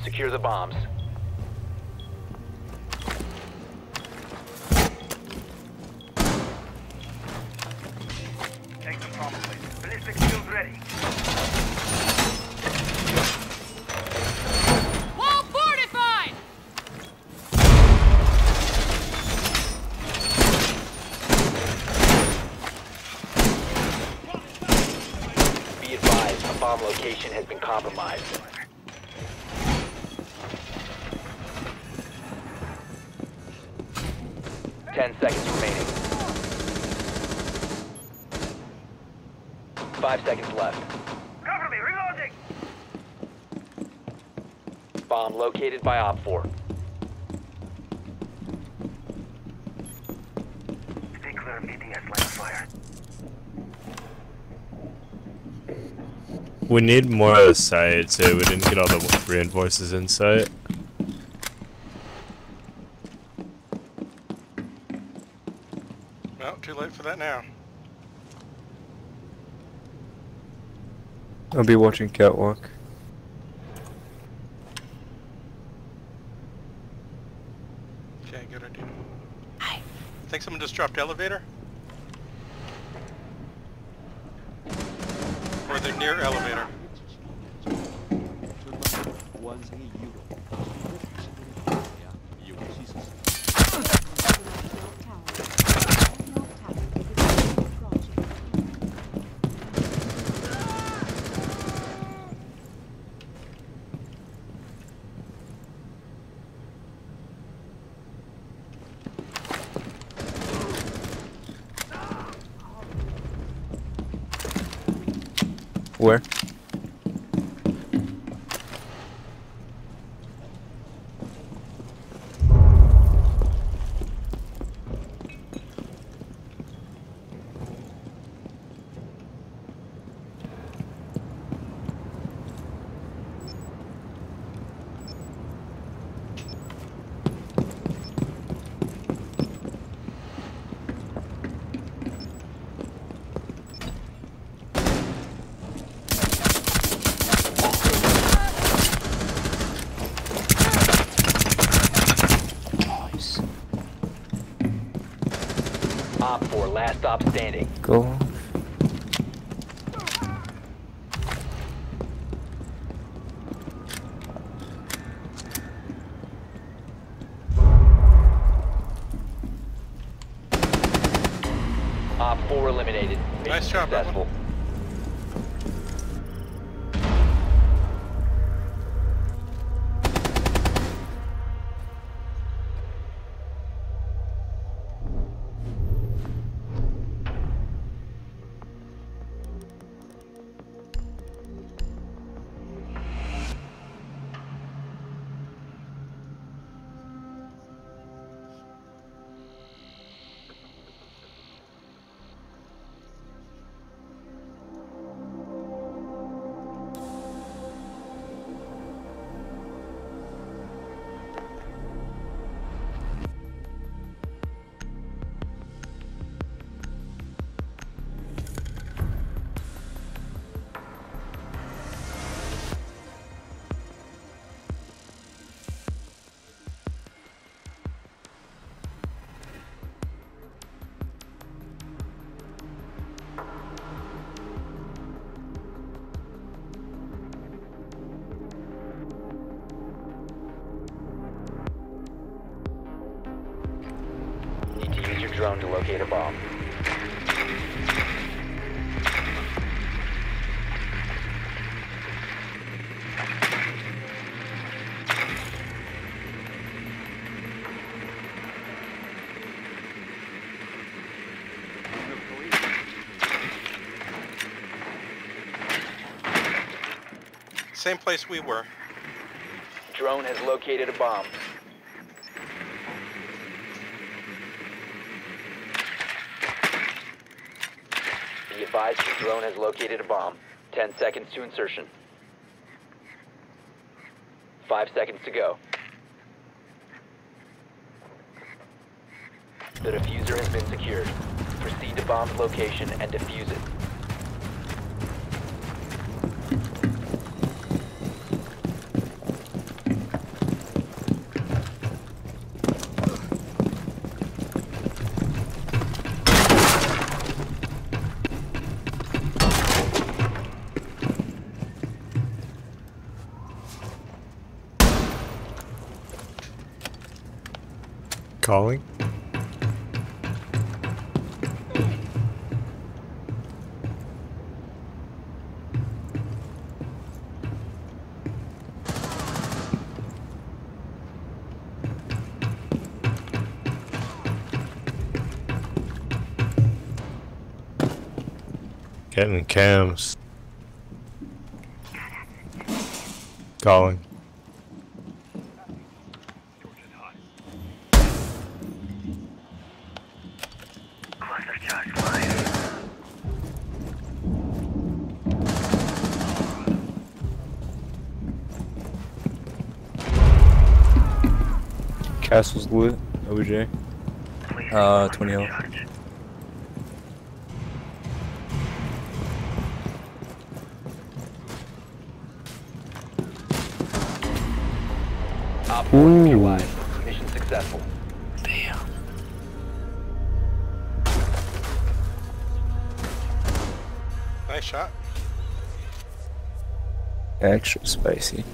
Secure the bombs. Take the bomb, please. Ballistic shield ready. Wall fortified! Be advised, a bomb location has been compromised. Ten seconds remaining. 5 seconds left. Cover me, reloading! Bomb located by Op 4. Stay clear of ADS line of fire. We need more of the site, so we didn't get all the reinforcements in sight. Well, too late for that now. I'll be watching Catwalk. Okay, good idea. Think someone just dropped elevator? Or they're near elevator? Where? Op 4, last stop standing. Go. Op 4 eliminated. Mission Nice job, successful. Need to use your drone to locate a bomb. Same place we were. Drone has located a bomb. Be advised, your drone has located a bomb. 10 seconds to insertion. 5 seconds to go. The diffuser has been secured. Proceed to bomb's location and defuse it. Calling? Getting cams. Calling. Cluster charge fire. Castle's lit. OJ. Placing 20 cluster health. charge. Op 4 Ooh. neutralized. Mission successful. Damn. Nice shot. Extra spicy.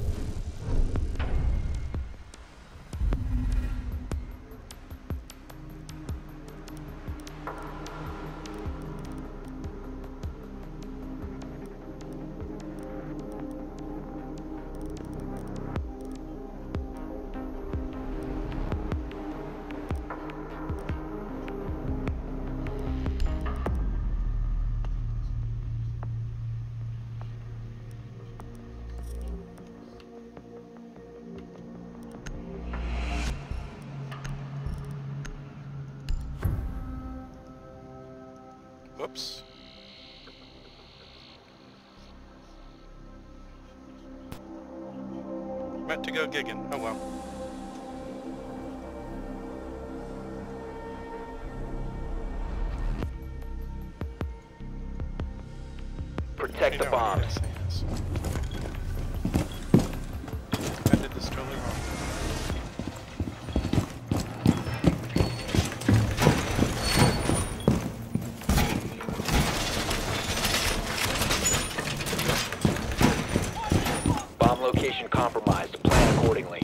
Whoops. Meant to go gigging. Oh well. Protect the You know what bombs. it is. I did this totally wrong. Bomb location compromised. Plan accordingly.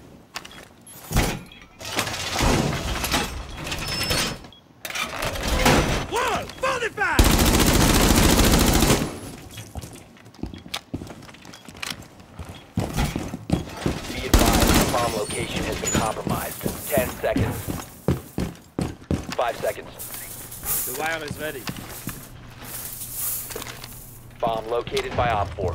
Be advised, bomb location has been compromised. 10 seconds. 5 seconds. The lion is ready. Bomb located by Op 4.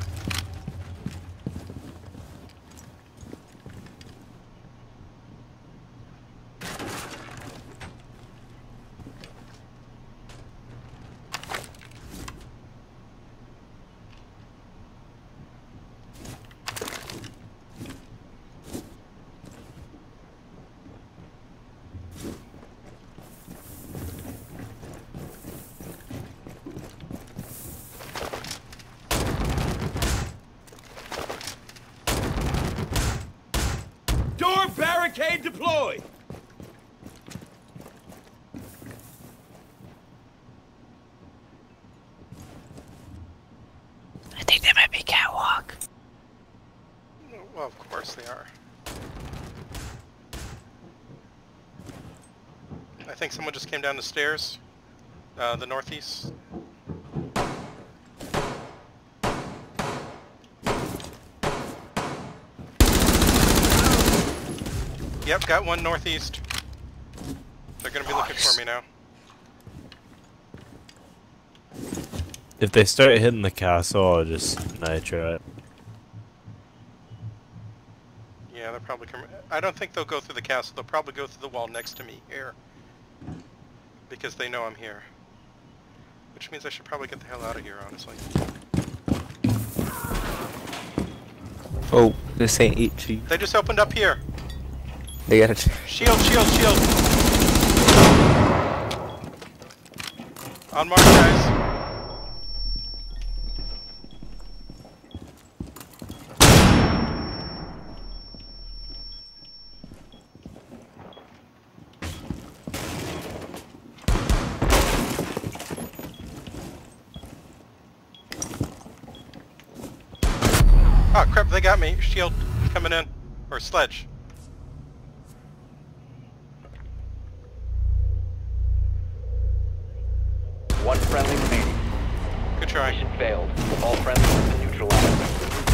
Door barricade deployed. I think that might be catwalk. Well, of course they are. I think someone just came down the stairs. The northeast. Yep, got one northeast. They're gonna be looking for me now. If they start hitting the castle, I'll just nitro it. Yeah, they're probably coming. I don't think they'll go through the castle. They'll probably go through the wall next to me here. Because they know I'm here. Which means I should probably get the hell out of here, honestly. Oh, this ain't it, chief. They just opened up here. They got a. Shield, shield, shield! On mark, guys. Oh crap, they got me. Shield coming in. Or sledge. One friendly remaining. Good try. Mission failed. All friendlies have been neutralized.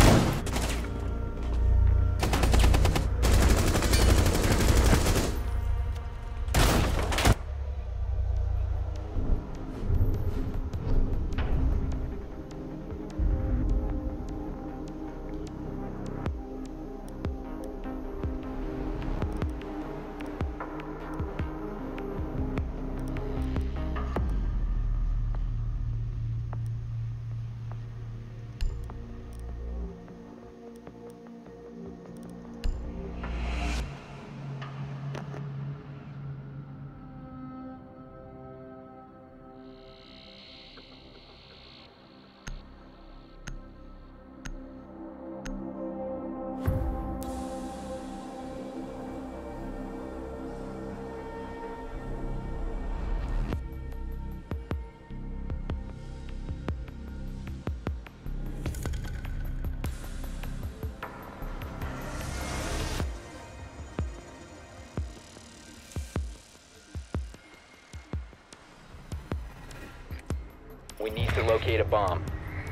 We need to locate a bomb.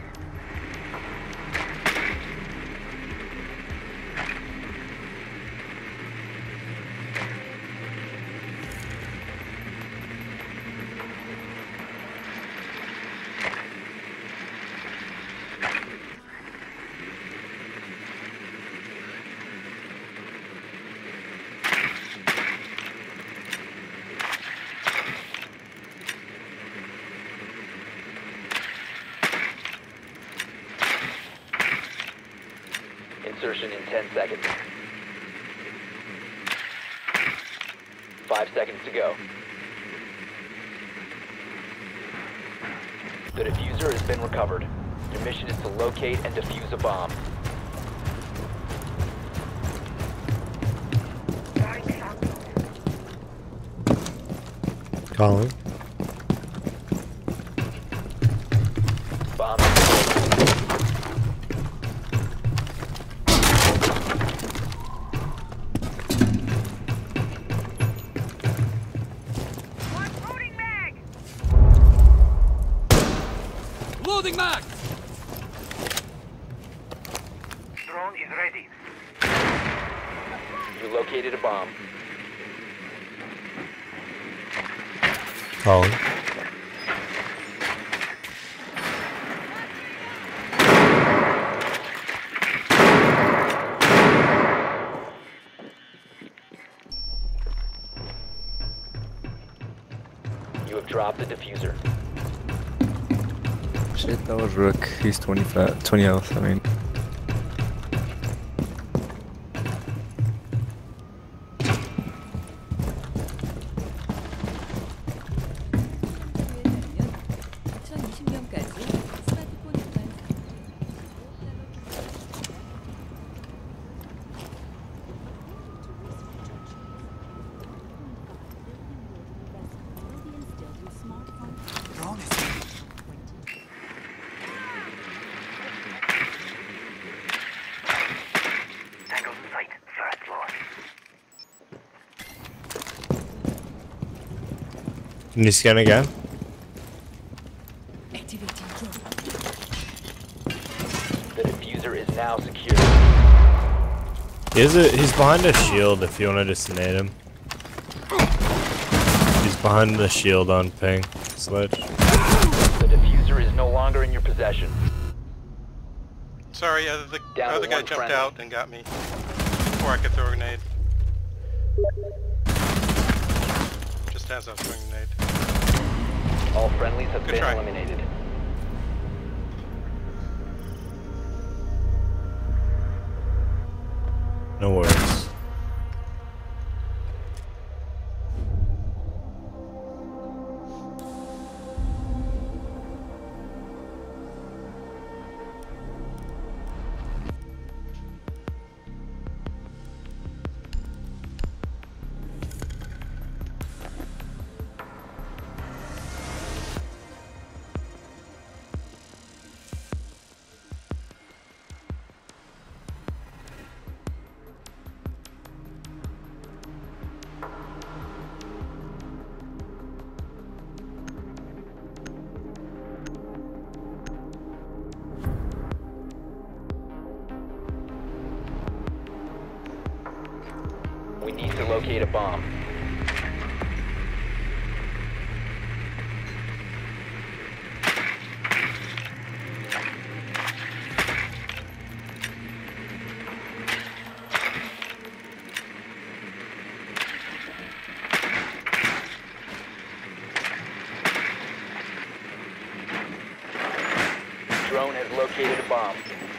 Insertion in 10 seconds. 5 seconds to go. The diffuser has been recovered. Your mission is to locate and defuse a bomb. Calling. Bomb. Loading mag! Drone is ready. You located a bomb. Calling. You have dropped the diffuser. Shit, that was Rook. He's 20 health, I mean. Tango in sight. First loss. Can you scan again? The diffuser is now secure. He's behind a shield if you want to just nade him. He's behind the shield on ping. Sledge. The diffuser is no longer in your possession. Sorry, the Down to other guy one jumped friendly. out and got me before I could throw a grenade. Just as I was throwing a grenade. All friendlies have Good been try. eliminated. No worries. We need to locate a bomb. Drone has located a bomb.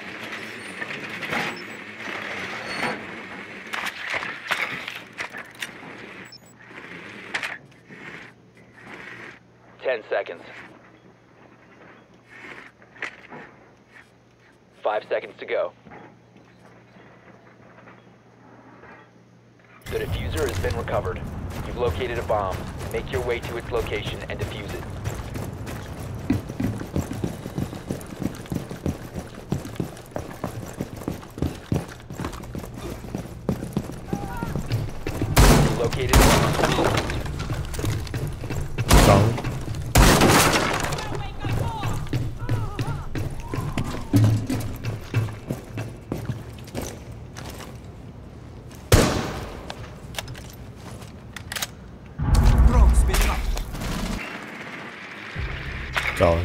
Ten seconds. 5 seconds to go. The diffuser has been recovered. You've located a bomb. Make your way to its location and defuse it. Located a bomb. Solid. Solid.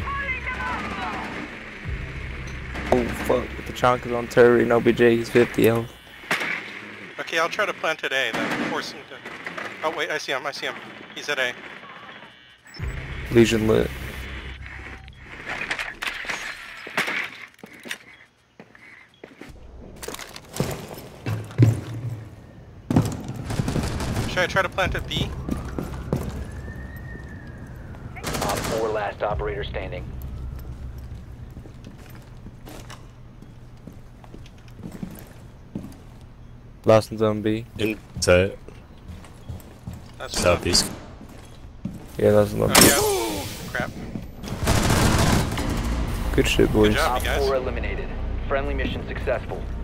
Oh fuck, the chunk is on turret and OBJ, he's 50 health. Okay, I'll try to plant at A, then force him to... Oh wait, I see him. He's at A. Legion lit. Should I try to plant at B? Op 4 last operator standing. Last one's on B. Inside. That's Southeast. Yeah, that's on Oh B. yeah. Crap. Good shit, boys. Good job, Op you guys. 4 eliminated. Friendly mission successful.